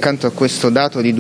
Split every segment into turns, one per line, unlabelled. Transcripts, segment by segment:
accanto a questo dato di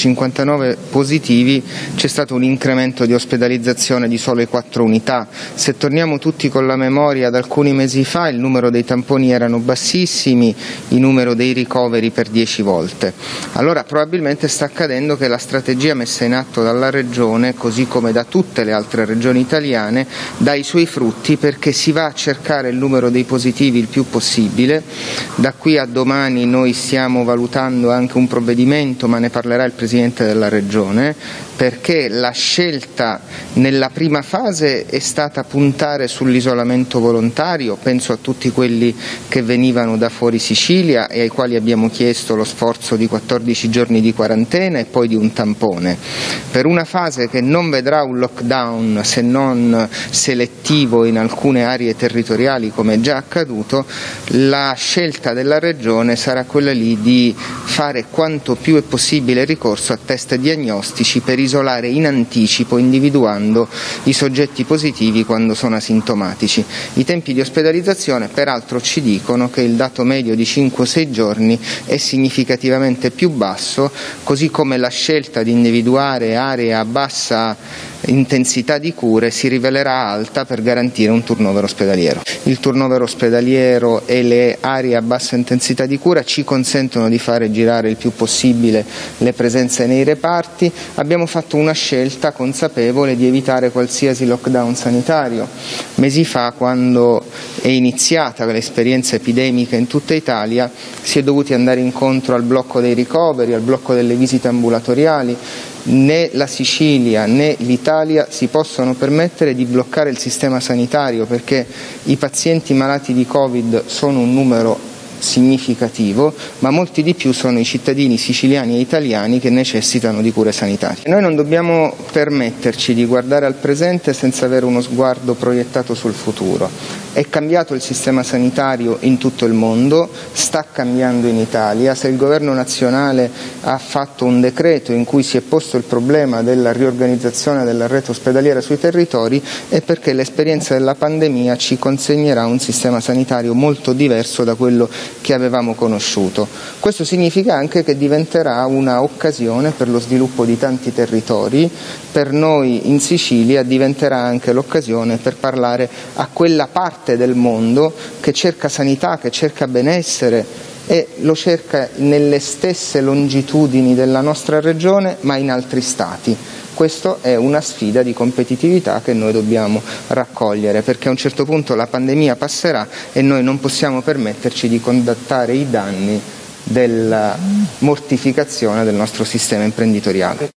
259 positivi c'è stato un incremento di ospedalizzazione di sole 4 unità. Se torniamo tutti con la memoria ad alcuni mesi fa, il numero dei tamponi erano bassissimi, il numero dei ricoveri per 10 volte. Allora probabilmente sta accadendo che la strategia messa in atto dalla Regione, così come da tutte le altre regioni italiane, dà i suoi frutti, perché si va a cercare il numero dei positivi il più possibile. Da qui a domani noi stiamo valutando anche un provvedimento, ma ne parlerà il Presidente della Regione, perché la scelta nella prima fase è stata puntare sull'isolamento volontario. Penso a tutti quelli che venivano da fuori Sicilia e ai quali abbiamo chiesto lo sforzo di 14 giorni di quarantena e poi di un tampone. Per una fase che non vedrà un lockdown se non selettivo in alcune aree territoriali, come è già accaduto, la scelta della Regione sarà quella lì di fare quanto più è possibile ricorso a test diagnostici per isolare in anticipo, individuando i soggetti positivi quando sono asintomatici. I tempi di ospedalizzazione peraltro ci dicono che il dato medio di 5-6 giorni è significativamente più basso, così come la scelta di individuare aree a bassa intensità di cure si rivelerà alta per garantire un turnover ospedaliero. Il turnover ospedaliero e le aree a bassa intensità di cura ci consentono di fare girare il più possibile le presenze nei reparti. Abbiamo fatto una scelta consapevole di evitare qualsiasi lockdown sanitario. Mesi fa, quando è iniziata l'esperienza epidemica in tutta Italia, si è dovuti andare incontro al blocco dei ricoveri, al blocco delle visite ambulatoriali. Né la Sicilia né l'Italia si possono permettere di bloccare il sistema sanitario, perché i pazienti malati di Covid sono un numero significativo, ma molti di più sono i cittadini siciliani e italiani che necessitano di cure sanitarie. Noi non dobbiamo permetterci di guardare al presente senza avere uno sguardo proiettato sul futuro. È cambiato il sistema sanitario in tutto il mondo, sta cambiando in Italia. Se il governo nazionale ha fatto un decreto in cui si è posto il problema della riorganizzazione della rete ospedaliera sui territori, è perché l'esperienza della pandemia ci consegnerà un sistema sanitario molto diverso da quello che avevamo conosciuto. Questo significa anche che diventerà una occasione per lo sviluppo di tanti territori. Per noi in Sicilia diventerà anche l'occasione per parlare a quella parte del mondo che cerca sanità, che cerca benessere e lo cerca nelle stesse longitudini della nostra regione, ma in altri stati. Questa è una sfida di competitività che noi dobbiamo raccogliere, perché a un certo punto la pandemia passerà e noi non possiamo permetterci di condatare i danni della mortificazione del nostro sistema imprenditoriale.